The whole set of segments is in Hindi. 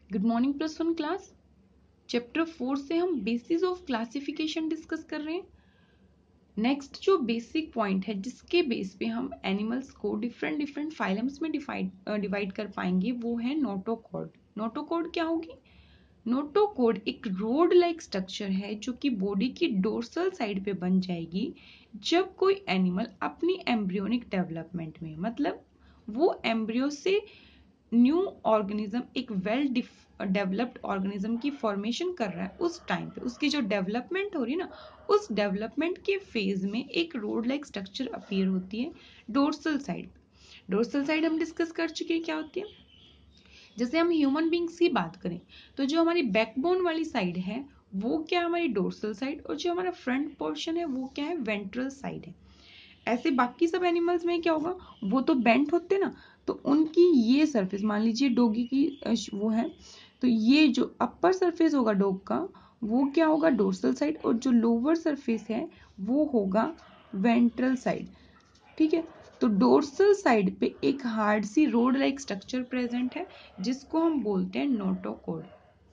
Good morning plus one class. Chapter 4 से हम बेसिस ऑफ क्लासिफिकेशन डिस्कस कर रहे हैं। नेक्स्ट जो बेसिक पॉइंट है जिसके बेस पे हम एनिमल्स को डिफरेंट डिफरेंट फाइलम्स में डिवाइड कर पाएंगे वो है नोटोकॉर्ड। नोटोकॉर्ड क्या होगी? नोटोकॉर्ड एक रोड लाइक स्ट्रक्चर है जो कि बॉडी की डोर्सल साइड पे बन जाएगी जब कोई एनिमल अपनी एम्ब्रियोनिक डेवलपमेंट में, मतलब वो एम्ब्रियो से न्यू ऑर्गेनिज्म, एक वेल डेवलप्ड ऑर्गेनिज्म की फॉर्मेशन कर रहा है। उस टाइम पे उसकी जो डेवलपमेंट हो रही है ना, उस डेवलपमेंट के फेज में एक रोड लाइक स्ट्रक्चर अपीयर होती है डोर्सल साइड। डोर्सल साइड हम डिस्कस कर चुके हैं क्या होती है। जैसे हम ह्यूमन बींग्स की बात करें तो जो हमारी बैकबोन वाली साइड है वो क्या है, हमारी डोर्सल साइड, और जो हमारा फ्रंट पोर्शन है वो क्या है, वेंट्रल साइड है। ऐसे बाकी सब एनिमल्स में क्या होगा, वो तो बेंट होते ना, तो उनकी ये सरफेस, मान लीजिए डॉगी की वो है, तो ये जो अपर सरफेस होगा डॉग का वो क्या होगा, डोर्सल साइड, और जो लोअर सरफेस है वो होगा वेंट्रल साइड। ठीक है, तो डोर्सल साइड पे एक हार्ड सी रोड लाइक स्ट्रक्चर प्रेजेंट है जिसको हम बोलते हैं notochord.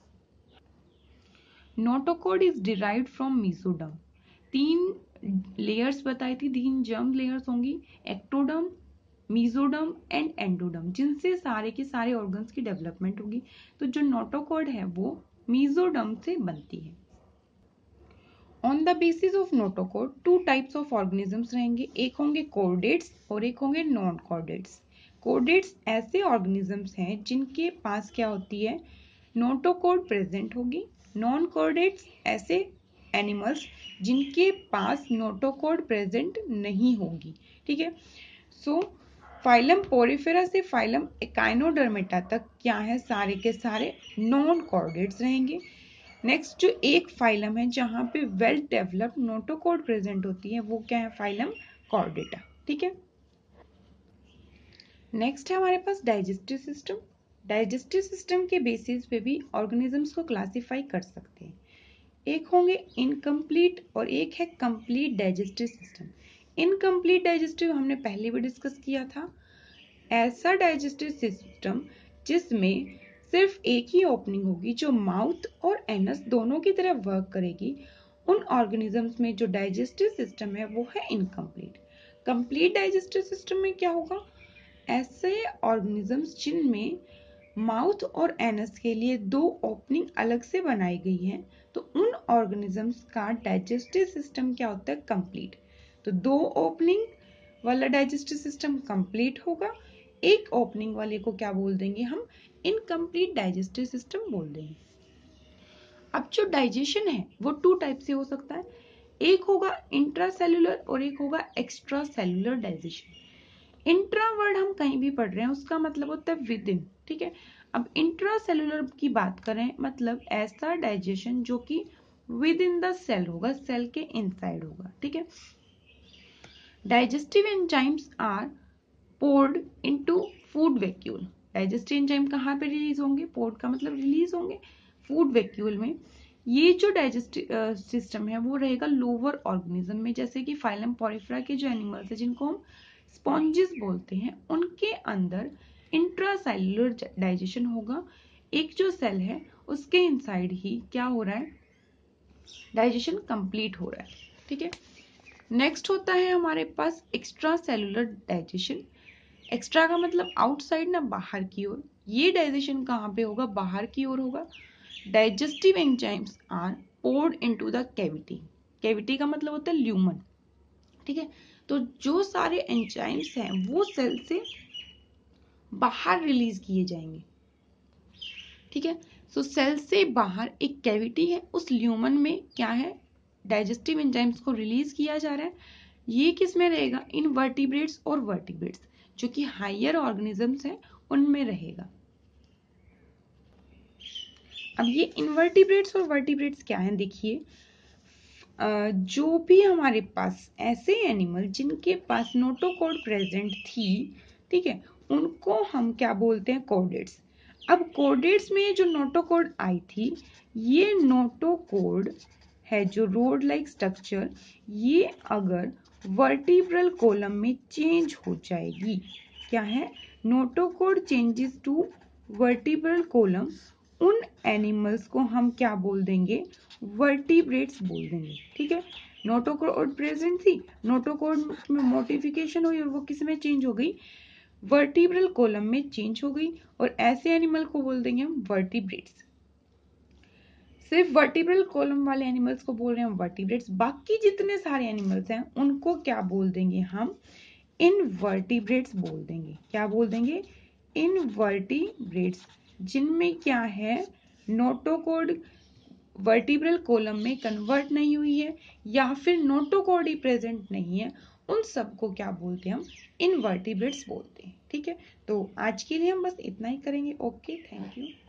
Notochord is derived from mesoderm. तीन लेयर्स बताई थी, तीन जर्म लेयर्स होंगी, एक्टोडर्म, मीजोडर्म एंड एंडोडर्म, जिनसे सारे के सारे ऑर्गन्स की डेवलपमेंट होगी। तो जो नोटोकॉर्ड है वो मीजोडर्म से बनती है। On the basis of notochord two types of organisms रहेंगे, एक होंगे कॉर्डेट्स और एक होंगे नॉन कॉर्डेट्स। कॉर्डेट्स ऐसे ऑर्गेनिजम्स हैं जिनके पास क्या होती है, नोटोकॉर्ड प्रेजेंट होगी। नॉन कॉर्डेट्स ऐसे एनिमल्स जिनके पास नोटोकॉर्ड प्रेजेंट नहीं होगी। ठीक है, सो फाइलम पोरिफेरा से फाइलम एकाइनोडर्मेटा तक क्या है, सारे के सारे नॉन कॉर्डेट्स रहेंगे। नेक्स्ट जो एक फाइलम है जहां पे वेल डेवलप्ड नोटोकॉर्ड प्रेजेंट होती है वो क्या है, फाइलम कॉर्डेटा। ठीक है, नेक्स्ट है हमारे पास डाइजेस्टिव सिस्टम। डाइजेस्टिव सिस्टम के बेसिस पे भी ऑर्गेनिजम्स को क्लासिफाई कर सकते हैं। एक होंगे इनकम्प्लीट और एक है complete digestive system. Incomplete digestive हमने पहले भी डिस्कस किया था। ऐसा डाइजेस्टिव सिस्टम जिसमें सिर्फ एक ही ओपनिंग होगी जो माउथ और एनस दोनों की तरह वर्क करेगी, उन ऑर्गेनिजम्स में जो डाइजेस्टिव सिस्टम है वो है इनकम्प्लीट। कंप्लीट डाइजेस्टिव सिस्टम में क्या होगा, ऐसे ऑर्गेनिजम्स जिनमें माउथ और एनस के लिए दो ओपनिंग अलग से बनाई गई है, तो उन ऑर्गेनिजम्स का डाइजेस्टिव सिस्टम क्या होता है, कंप्लीट। तो दो ओपनिंग वाला डाइजेस्टिव सिस्टम कंप्लीट होगा, एक ओपनिंग वाले को क्या बोल देंगे हम, इनकम्प्लीट डाइजेस्टिव सिस्टम बोल देंगे। अब जो डाइजेशन है वो टू टाइप से हो सकता है, एक होगा इंट्रासेल्युलर और एक होगा extra cellular digestion. Intra word हम कहीं भी पढ़ रहे हैं उसका मतलब होता है विद इन। ठीक है, अब इंट्रा सेल्युलर की बात करें मतलब ऐसा डाइजेशन जो कि विद इन द सेल होगा, सेल के इनसाइड होगा। ठीक है, digestive enzymes are poured into food vacuole. Digestive enzyme कहाँ पे रिलीज होंगे, पोर्ड का मतलब रिलीज होंगे फूड वैक्यूल में। ये जो डाइजेस्टिव सिस्टम है वो रहेगा लोअर ऑर्गेनिज्म में, जैसे कि फाइलम पोरिफेरा के जो एनिमल्स है जिनको हम स्पॉन्जिस बोलते हैं, उनके अंदर इंट्रासेल्युलर डाइजेशन होगा। एक जो सेल है उसके इनसाइड ही क्या हो रहा है, डाइजेशन कंप्लीट हो रहा है। ठीक है, नेक्स्ट होता है हमारे पास एक्स्ट्रा सेलुलर डाइजेशन। एक्स्ट्रा का मतलब आउटसाइड ना, बाहर की ओर। ये डाइजेशन कहाँ पे होगा, बाहर की ओर होगा। Digestive enzymes are poured into the cavity. Cavity का मतलब होता है ल्यूमन। ठीक है, तो जो सारे एंजाइम्स हैं वो सेल से बाहर रिलीज किए जाएंगे। ठीक है, सो सेल से बाहर एक कैविटी है, उस ल्यूमन में क्या है, डाइजेस्टिव एंजाइम्स को रिलीज किया जा रहा है। ये किस में रहेगा, इन वर्टिब्रेट्स और वर्टिब्रेट्स जो कि हायर ऑर्गेनिजम्स हैं उनमें रहेगा। अब ये इनवर्टिब्रेट्स और वर्टिब्रेट्स क्या हैं, देखिए जो भी हमारे पास ऐसे एनिमल जिनके पास नोटोकॉर्ड प्रेजेंट थी, ठीक है, उनको हम क्या बोलते हैं, कॉर्डेट्स। अब कॉर्डेट्स में जो नोटोकॉर्ड आई थी, ये नोटोकॉर्ड है जो रोड लाइक स्ट्रक्चर, ये अगर वर्टिब्रल कॉलम में चेंज हो जाएगी, क्या है, notochord changes to vertebral column, उन एनिमल्स को हम क्या बोल देंगे, वर्टिब्रेट्स बोल देंगे। ठीक है, नोटोकॉर्ड प्रेजेंट थी, नोटोकॉर्ड में मॉडिफिकेशन हुई और वो किस में चेंज हो गई, वर्टिब्रल कॉलम में चेंज हो गई, और ऐसे एनिमल को बोल देंगे हम वर्टिब्रेट्स। सिर्फ वर्टिब्रल कॉलम वाले एनिमल्स को बोल रहे हैं वर्टिब्रेट्स, बाकी जितने सारे एनिमल्स हैं उनको क्या बोल देंगे हम, इनवर्टिब्रेट्स बोल देंगे। क्या बोल देंगे, इनवर्टिब्रेट्स, जिनमें क्या है, नोटोकॉर्ड वर्टिब्रल कॉलम में कन्वर्ट नहीं हुई है या फिर नोटोकॉर्ड ही प्रेजेंट नहीं है, उन सबको क्या बोलते हैं हम, इनवर्टिब्रेट्स बोलते हैं। ठीक है, तो आज के लिए हम बस इतना ही करेंगे। Okay, thank you.